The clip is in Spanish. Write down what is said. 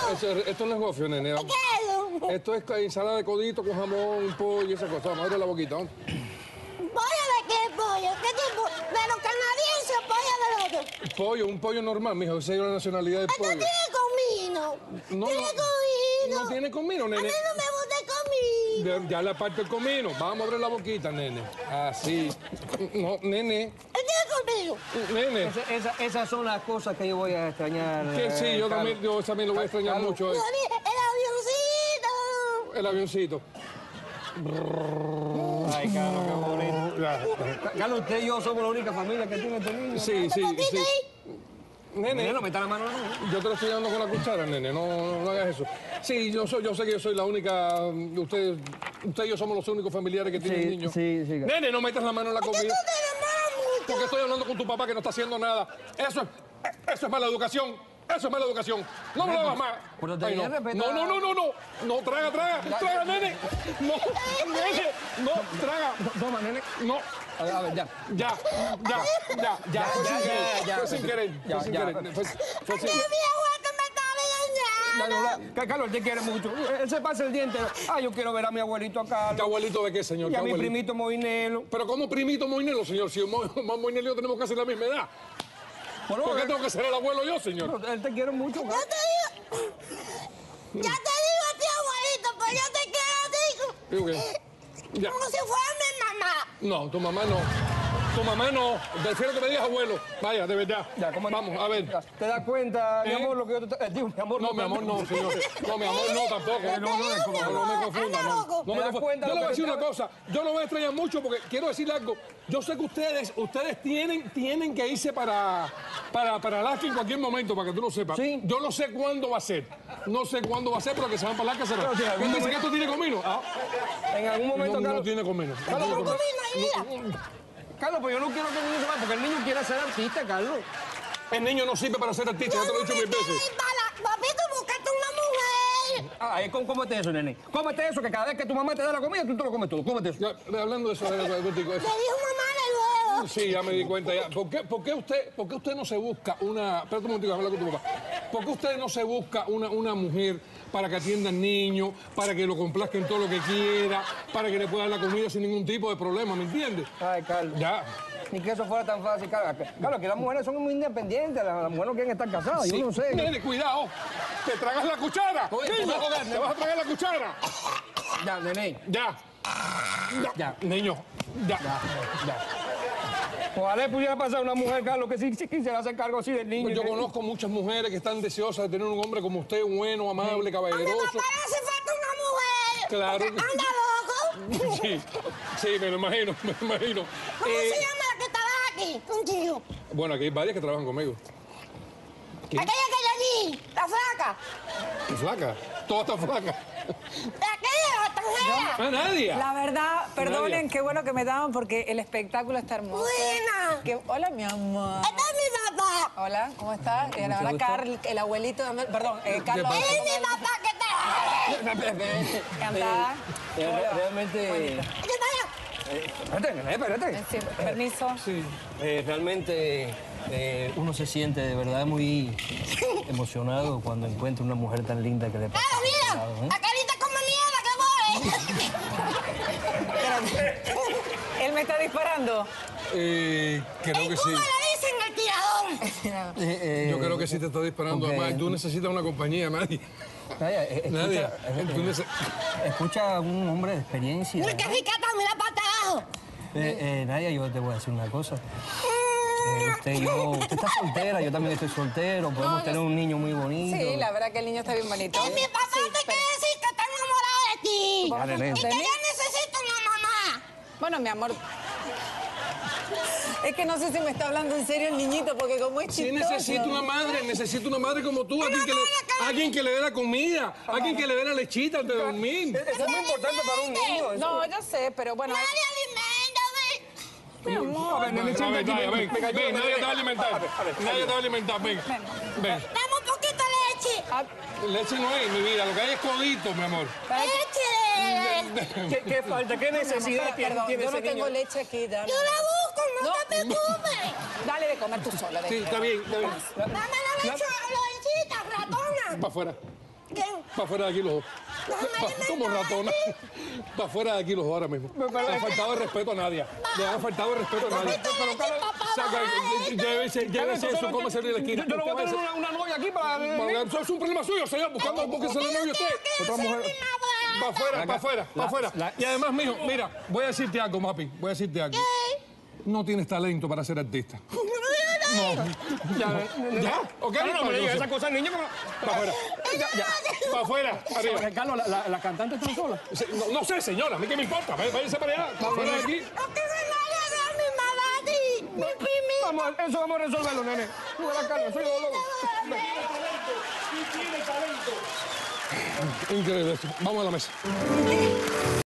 Esto no es gofio, nene. ¿Qué es? Esto es ensalada de codito con jamón, pollo y esa cosa. Vamos, abre la boquita, ¿no? ¿Pollo de qué pollo? ¿Qué tipo? ¿De los canadienses o pollo de los otros? Pollo, un pollo normal, mijo. Esa es la nacionalidad del Esto pollo. tiene comino. No, Tiene comino. no tiene comino, A mí nene. no me gusta el comino. Ya la parte del comino. Vamos a abrir la boquita, nene. Así. No, nene. Él tiene comino. Nene. Esas son las cosas que yo voy a extrañar. Que sí, yo también lo voy a extrañar Carlos. mucho. Yo dije, el avioncito. El avioncito. Ay, Carlos, qué bonito. Ya. Carlos, usted y yo somos la única familia que tiene este niño. Sí, sí, ¿Poquito sí. ahí? Nene, No meta la mano en la mano. yo te lo estoy dando con la cuchara, nene. No hagas eso. Sí, yo sé que yo soy la única. Usted y yo somos los únicos familiares que tienen niños. Sí. Nene, no metas la mano en la ¿Por qué comida. tú te demoras mucho? Porque estoy hablando con tu papá que no está haciendo nada. Eso es mala educación. Eso es mala educación. No me lo hagas más. Pero Ay, debería no. respetar. No, traga, nene. No, nene. No, traga. Toma, nene. No. A ver, ya. Ya. Fue sin querer. Fue sin querer. Fue ¡Qué sin- viejo es que me está regañando! Carlos, te quiere mucho. Él se pasa el día entero. Ay, yo quiero ver a mi abuelito acá. ¿Qué abuelito de qué, señor? Y ¿Qué a mi abuelito? primito Moinelo. Pero ¿cómo primito Moinelo, señor? Si Moinelo y yo tenemos casi la misma edad. Bueno, ¿Por qué tengo que ser el abuelo yo, señor? pero él te quiere mucho, Yo Carlos. te digo... Ya te digo a ti, abuelito, pues yo te quiero a ti Digo que- Ya. como si fuera mi mamá. No, tu mamá no. Tu mamá no. Prefiero que me digas abuelo. Vaya, de verdad. Ya, ¿cómo- Vamos, a ver. ¿Te das cuenta, mi ¿Eh? amor, lo que yo te... digo, mi amor, No, mi amor, no, señor. No, mi amor, no, tampoco. No me confunda. No me ¿Te das confunda. cuenta Yo le lo voy a que decir te- una cosa. Yo lo voy a extrañar mucho porque quiero decirle algo. Yo sé que ustedes tienen que irse para Alaska en cualquier momento, para que tú lo sepas. Sí. Yo no sé cuándo va a ser. No sé cuándo va a ser, pero que se van para Alaska será. Pero si en algún ¿Quién dice que momento- esto tiene comino? Ah, En algún momento, no Carlos... tiene comino. ¿Qué comino ahí, mira? Carlos, pues yo no quiero que el niño se vaya, porque el niño quiere ser artista, Carlos. El niño no sirve para ser artista, ya te lo he dicho mil veces. Papito, buscate una mujer. Ay, cómete eso, nene. Cómete eso, que cada vez que tu mamá te da la comida, tú te lo comes todo. Cómete eso. Ya, hablando de eso, contigo, Le dijo mamá de luego. sí, ya me di cuenta ya. ¿Por qué usted no se busca una... Espérate un momentico, habla con tu papá. ¿Por qué usted no se busca una mujer para que atienda al niño, para que lo complazca en todo lo que quiera, para que le pueda dar la comida sin ningún tipo de problema, ¿me entiendes? Ay, Carlos. Ya. Ni que eso fuera tan fácil, Carlos. Claro, que las mujeres son muy independientes, las mujeres no quieren estar casadas, yo no sé. Nene, cuidado. Te tragas la cuchara. Oye, Niño, joder, te vas a tragar la cuchara. Ya, nene. Ya. Ya. Niño, ya. Ojalá pudiera pasar una mujer, Carlos, que sí quisiera hacer cargo así del niño. Yo conozco muchas mujeres que están deseosas de tener un hombre como usted, bueno, amable, A mi caballeroso. papá le hace falta una mujer. Claro. Porque anda loco. Sí, me lo imagino, ¿Cómo se llama la que estaba aquí contigo? Bueno, aquí hay varias que trabajan conmigo. ¿Quién? Aquella que hay allí, la flaca. ¿Qué flaca? Todas están flacas. Aquella, la extranjera. ¡Ah, Nadia! La verdad, perdonen, Nadia. qué bueno que me daban porque el espectáculo está hermoso. Buena. Hola, mi amor. Este es mi papá. Hola, ¿cómo estás? La verdad, gusto. Carl, el abuelito de perdón, Carlos. pasa? Este es mi papá que te... Encantada. Realmente... ¿Qué tal? Espérate, nene, espérate. Sí, permiso. Sí. Realmente uno se siente de verdad muy emocionado cuando encuentra una mujer tan linda que le pasa. Ah, mira, al lado, ¿eh? la carita come mierda que voy. Él me está disparando. Creo que sí. ¿Cómo le dicen el tirador? Yo creo que sí te está disparando. ok. Además, tú necesitas una compañía, Nadia. Nadia, tú Escucha a un hombre de experiencia. Mira que ricata, mira para abajo. Nadia, yo te voy a decir una cosa. Usted está soltera, yo también estoy soltero, podemos tener un niño muy bonito. Sí, la verdad que el niño está bien bonito. Y mi papá te quiere decir que está enamorado de ti. Dale, nene. Y que yo necesito una mamá. Bueno, mi amor. Es que no sé si me está hablando en serio el niñito, porque como es Sí, chistoso. necesito una madre como tú, alguien que le dé la comida, alguien que le dé la lechita antes de dormir. Eso es muy importante para un niño. No, yo sé, pero bueno. Nadie aliméntame. Mi amor. A ver, nene, siéntate aquí, Nadia, ven, venga, ven, nadie te va a alimentar. Nadie te va a alimentar, ven. Ven. Dame un poquito de leche. Ah, Leche no hay, mi vida, lo que hay es codito, mi amor. Leche. ¿Qué falta? ¿Qué necesidad perdón, tiene yo no ese niño? tengo leche aquí, dame. Yo la busco, no te preocupes. Dale de comer tú sola. Sí, está bien, está bien. Dame la lechita, ratona. Para afuera. ¿Qué? Para afuera de aquí los dos. Como ratona. Para afuera de aquí los dos ahora mismo. Le han faltado el respeto a nadie. Le han faltado el respeto a nadie. Llévese eso, cómo salir de la esquina. Yo no voy a tener una novia aquí para... Eso es un problema suyo, señor. Buscando un poco de novio a usted. Otra mujer. Para afuera, para afuera, para afuera. Y además, mijo, mira, voy a decirte algo, Mapi. Voy a decirte algo. No tienes talento para ser artista. No. ¿Ya? ¿Ok? No me digas esas cosas, niña. Para afuera. Para afuera. Arriba. Carlos, ¿la cantante está sola? No sé, señora. A mí qué me importa. Váyase para allá. Para afuera de aquí. Vamos, eso vamos a resolverlo, nene. Tú verás, Carlos, soy yo loco. Increíble esto. Vamos a la mesa.